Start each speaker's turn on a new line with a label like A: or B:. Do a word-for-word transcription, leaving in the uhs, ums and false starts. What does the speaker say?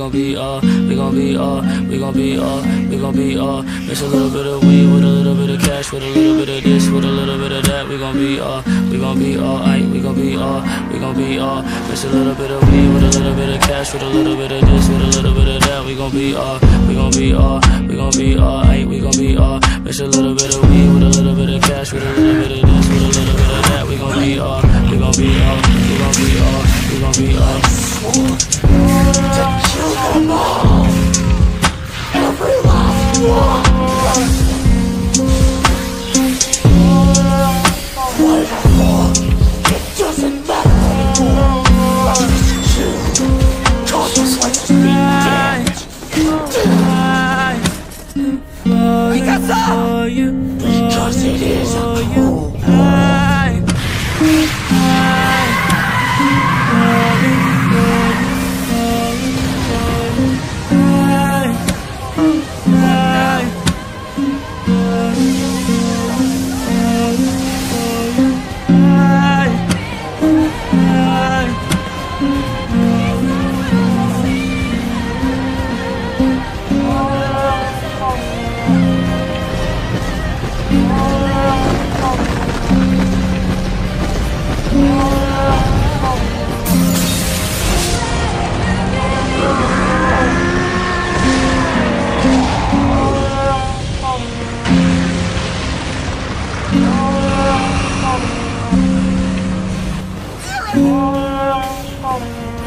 A: gon' be uh, we gon' be uh, we gon' be uh, we gon' be uh, mix a little bit of weed with a little bit of cash, with a little bit of this, with a little bit of that. We gon' be uh, we gon' be uh, aight, we gon' be uh, we gon' be uh, mix a little bit of weed with a little bit of cash, with a little bit of this, with a little bit of that. We gon' be uh, we gon' be uh, we gon' be uh, aight, we gon' be uh, mix a little bit of weed with a little bit of cash, with a little bit of this, with a little bit of that. We gon' be uh, we gon' be uh, we gon' be uh, we gon' be uh.
B: To kill them all, every last one. Whatever, it doesn't matter anymore. Just kill, cause like to be dead. Because of, because it is a cool world.
C: Oh,